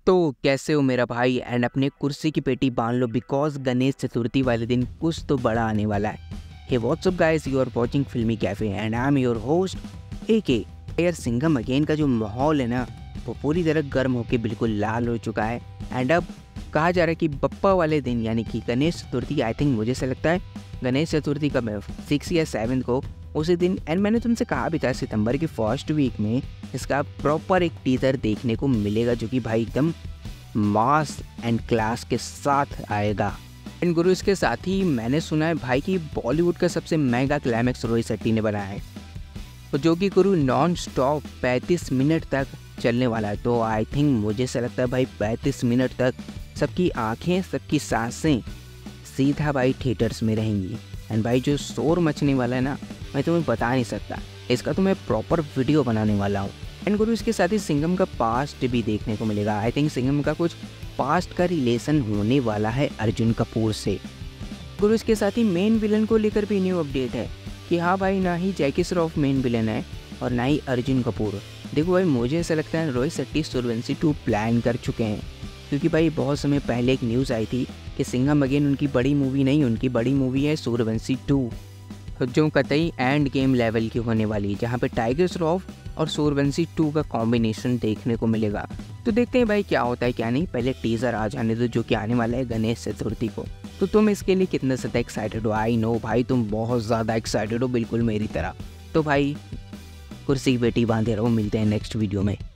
तो कैसे हो मेरा भाई एंड अपने कुर्सी की पेटी बांध लो बिकॉज गणेश चतुर्थी वाले दिन कुछ तो बड़ा आने वाला है। Hey what's up guys, you are watching Filmy cafe and I am your host AK. यार सिंघम अगेन का जो माहौल है ना वो पूरी तरह गर्म होकर बिल्कुल लाल हो चुका है। एंड अब कहा जा रहा है कि बप्पा वाले दिन यानी कि गणेश चतुर्थी, आई थिंक मुझे ऐसा लगता है गणेश चतुर्थी का 6 या 7 को उसी दिन। एंड मैंने तुमसे कहा भी था सितंबर की फर्स्ट वीक में इसका प्रॉपर एक टीजर देखने को मिलेगा जो कि भाई एकदम मास एंड क्लास के साथ आएगा। एंड गुरु इसके साथ ही मैंने सुना है भाई कि बॉलीवुड का सबसे महंगा क्लाइमैक्स रोहित शेट्टी ने बनाया है, तो जो कि गुरु नॉन स्टॉप 35 मिनट तक चलने वाला है। तो आई थिंक मुझे ऐसा लगता है भाई 35 मिनट तक सबकी आंखें सबकी सांसें सीधा भाई थिएटर्स में रहेंगी। एंड भाई जो शोर मचने वाला है ना मैं तुम्हें बता नहीं सकता, इसका तो मैं प्रॉपर वीडियो बनाने वाला हूँ। एंड गुरु इसके साथ ही सिंघम का पास्ट भी देखने को मिलेगा। आई थिंक सिंघम का कुछ पास्ट का रिलेशन होने वाला है अर्जुन कपूर से। गुरु इसके साथ ही मेन विलन को लेकर भी न्यू अपडेट है कि हाँ भाई ना ही जैकी श्रॉफ मेन विलन है और ना ही अर्जुन कपूर। देखो भाई मुझे ऐसा लगता है रोहित शेट्टी सूर्यवंशी 2 प्लान कर चुके हैं, क्योंकि भाई बहुत समय पहले एक न्यूज़ आई थी कि सिंघम अगेन उनकी बड़ी मूवी नहीं, उनकी बड़ी मूवी है सूर्यवंशी 2 जो कतई एंड गेम लेवल की होने वाली है, जहाँ पे टाइगर श्रॉफ और सूर्यवंशी 2 का कॉम्बिनेशन देखने को मिलेगा। तो देखते हैं भाई क्या होता है क्या नहीं। पहले टीजर आ जाने दो जो कि आने वाला है गणेश चतुर्थी को। तो तुम इसके लिए कितने ज़्यादा एक्साइटेड हो? आई नो भाई तुम बहुत ज़्यादा एक्साइटेड हो, बिल्कुल मेरी तरह। तो भाई कुर्सी की पेटी बांधे रहो, मिलते हैं नेक्स्ट वीडियो में।